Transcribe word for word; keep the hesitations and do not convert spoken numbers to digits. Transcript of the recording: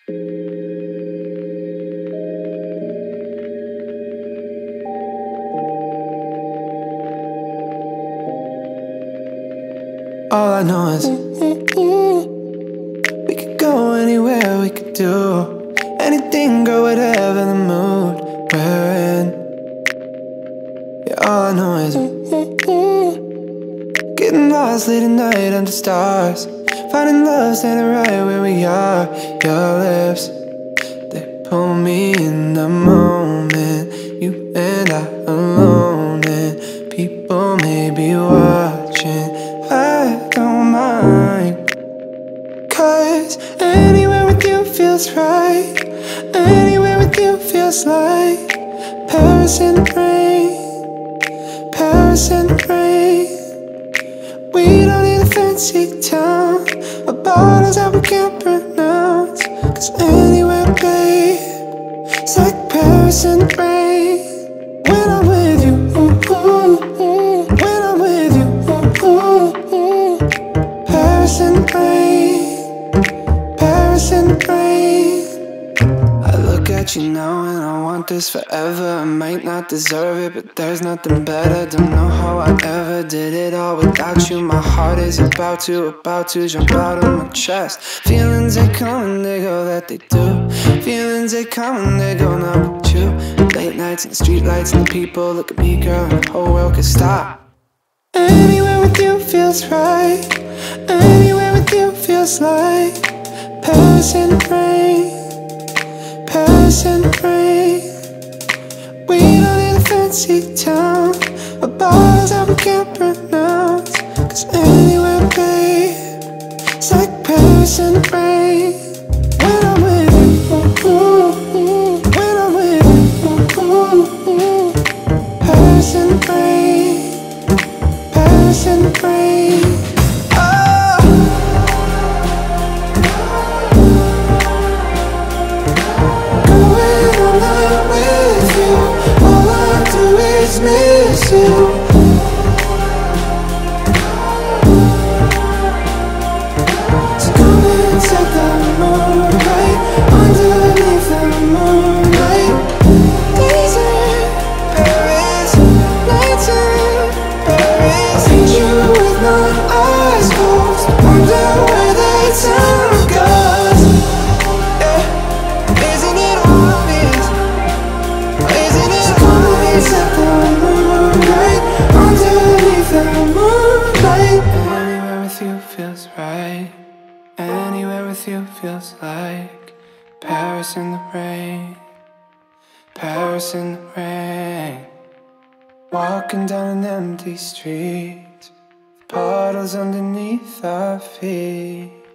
All I know is we could go anywhere, we could do anything, girl, whatever the mood we're in. Yeah, all I know is getting lost late at night under stars, finding love standing right where we are. Your lips, they pull me in the moment, you and I alone, and people may be watching. I don't mind, 'cause anywhere with you feels right. Anywhere with you feels like Paris in the rain, Paris in the rain. We don't need a fancy town or bottles that we can't pronounce, 'cause anywhere, babe, it's like Paris in the rain. When I'm with you, ooh, ooh, ooh. When I'm with you, ooh, ooh, ooh. Paris in the rain, Paris in the rain. I look at you now and I want this forever. I might not deserve it, but there's nothing better. Don't know how I ever did it all without you. My heart is about to, about to jump out of my chest. Feelings, they come and they go, that they do. Feelings, they come and they go, not with you. Late nights and the street lights and the people. Look at me, girl, and the whole world could stop. Anywhere with you feels right. Anywhere with you feels like Paris in the rain, Paris in the rain. We don't need a fancy town or bottles that we can't pronounce, 'cause anywhere, babe, it's like Paris in the rain. When I'm with you, ooh, ooh, ooh. When I'm with you, ooh, ooh, ooh. Paris in the rain, Paris in the rain. Miss you. So come and set the moonlight underneath the moonlight. Days in Paris, nights in Paris. Need you with my eyes closed, wonder where the time goes. Yeah, isn't it obvious? Isn't it obvious? Set the moonlight underneath the moonlight. Anywhere with you feels right. Anywhere with you feels like Paris in the rain, Paris in the rain. Walking down an empty street, puddles underneath our feet.